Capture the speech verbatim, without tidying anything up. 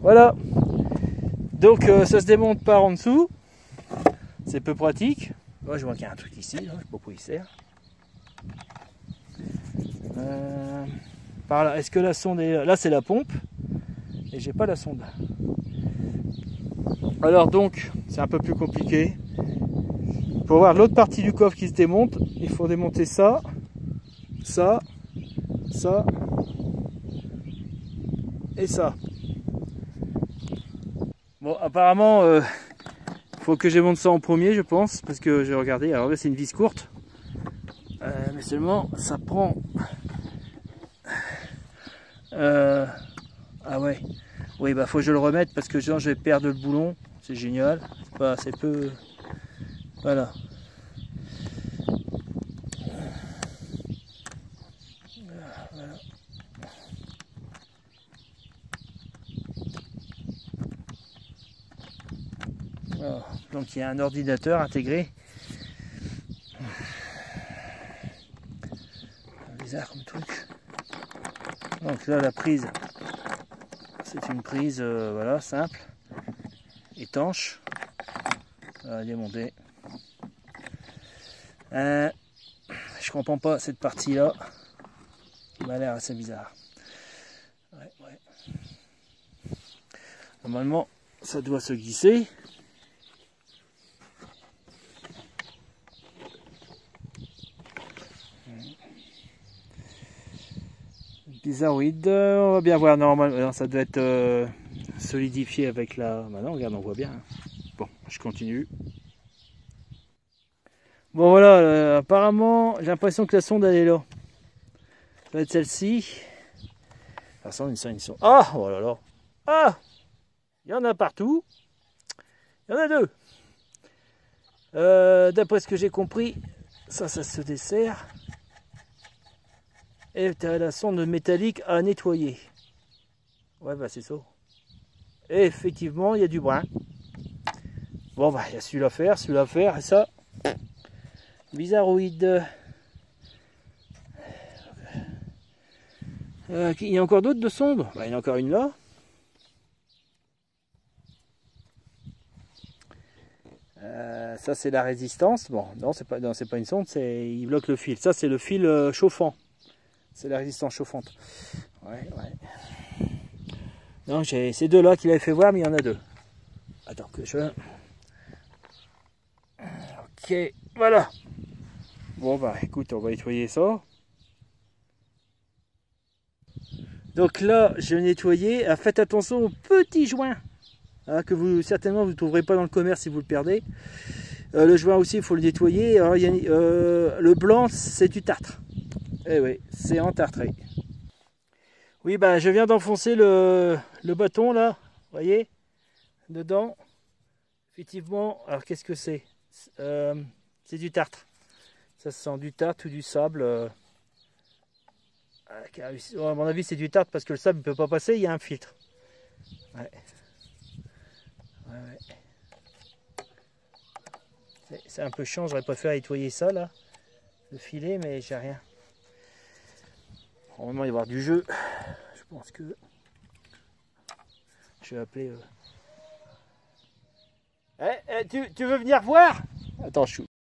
Voilà. Donc euh, ça se démonte par en dessous. C'est peu pratique. Moi, je vois qu'il y a un truc ici, là. Je ne sais pas pourquoi il sert. Euh, par là, est-ce que la sonde est là? Là, c'est la pompe. Et j'ai pas la sonde. Alors donc, c'est un peu plus compliqué. Pour voir l'autre partie du coffre qui se démonte, il faut démonter ça, ça, ça et ça. Bon, apparemment, il euh, faut que je démonte ça en premier, je pense, parce que j'ai regardé. Alors là, c'est une vis courte, euh, mais seulement ça prend. Euh, ah ouais, oui, bah faut que je le remette parce que genre, je vais perdre le boulon. C'est génial, c'est pas assez peu. Voilà. Voilà. Voilà. Donc il y a un ordinateur intégré. Bizarre comme truc. Donc là la prise, c'est une prise euh, voilà, simple, étanche. À démonter. Euh, je comprends pas cette partie là qui m'a l'air assez bizarre. Ouais, ouais. Normalement ça doit se glisser. Bizarroïde, on va bien voir. Normalement ça doit être euh, solidifié avec la. Maintenant regarde, on voit bien. Bon, je continue. Bon voilà, euh, apparemment j'ai l'impression que la sonde elle est là. Ça va être celle-ci. La sonde, une sonde, une sonde. Ah, oh là là. Ah, il y en a partout. Il y en a deux. Euh, D'après ce que j'ai compris, ça, ça se dessert. Et tu as la sonde métallique à nettoyer. Ouais, bah c'est ça. Et effectivement, il y a du brun. Bon, bah il y a celui-là à faire, celui-là à faire, et ça. Bizarroïde. Euh, il y a encore d'autres de sondes? Bah, il y en a encore une là. Euh, ça c'est la résistance. Bon, non, c'est pas, non, c'est pas une sonde, c'est il bloque le fil. Ça c'est le fil euh, chauffant. C'est la résistance chauffante. Ouais, ouais. Donc j'ai ces deux là qu'il avait fait voir, mais il y en a deux. Attends que je. Ok, voilà. Bon bah écoute, on va nettoyer ça. Donc là, je vais nettoyer. Ah, faites attention aux petits joints hein, que vous certainement vous ne trouverez pas dans le commerce si vous le perdez. Euh, le joint aussi, il faut le nettoyer. Alors, il y a, euh, le blanc, c'est du tartre. Eh oui, c'est entartré. Oui, bah, je viens d'enfoncer le, le bâton là, vous voyez, dedans. Effectivement, alors qu'est-ce que c'est? euh, C'est du tartre. Ça sent du tartre ou du sable. Euh, à mon avis, c'est du tartre parce que le sable ne peut pas passer, il y a un filtre. Ouais. Ouais, ouais. C'est un peu chiant, j'aurais préféré nettoyer ça là, le filet, mais j'ai rien. Normalement, il va y avoir du jeu. Je pense que je vais appeler. Euh... Eh, eh, tu, tu veux venir voir? Attends, je suis.